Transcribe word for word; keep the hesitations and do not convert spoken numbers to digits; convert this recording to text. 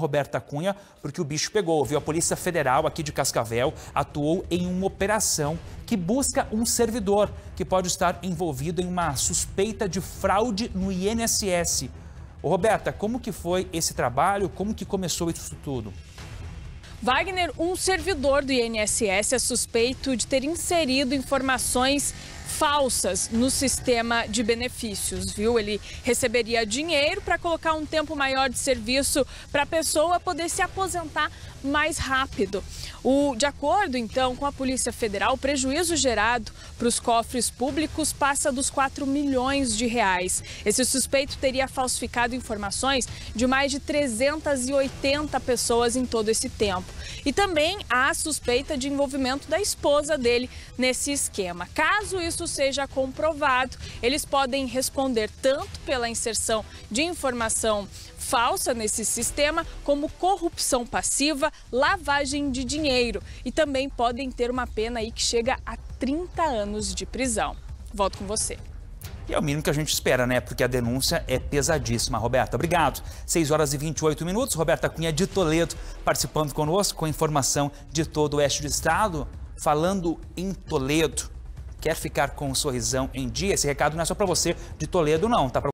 Roberta Cunha, porque o bicho pegou, viu? A Polícia Federal aqui de Cascavel atuou em uma operação que busca um servidor que pode estar envolvido em uma suspeita de fraude no I N S S. Ô, Roberta, como que foi esse trabalho? Como que começou isso tudo? Wagner, um servidor do I N S S é suspeito de ter inserido informações falsas no sistema de benefícios, viu? Ele receberia dinheiro para colocar um tempo maior de serviço para a pessoa poder se aposentar mais rápido. O, de acordo, então, com a Polícia Federal, o prejuízo gerado para os cofres públicos passa dos quatro milhões de reais. Esse suspeito teria falsificado informações de mais de trezentas e oitenta pessoas em todo esse tempo. E também há suspeita de envolvimento da esposa dele nesse esquema. Caso isso seja comprovado, eles podem responder tanto pela inserção de informação falsa nesse sistema, como corrupção passiva, lavagem de dinheiro, e também podem ter uma pena aí que chega a trinta anos de prisão. Volto com você. E é o mínimo que a gente espera, né? Porque a denúncia é pesadíssima. Roberta, obrigado. seis horas e vinte e oito minutos. Roberta Cunha de Toledo participando conosco com informação de todo o oeste do estado. Falando em Toledo, quer ficar com um sorrisão em dia? Esse recado não é só para você de Toledo, não, tá?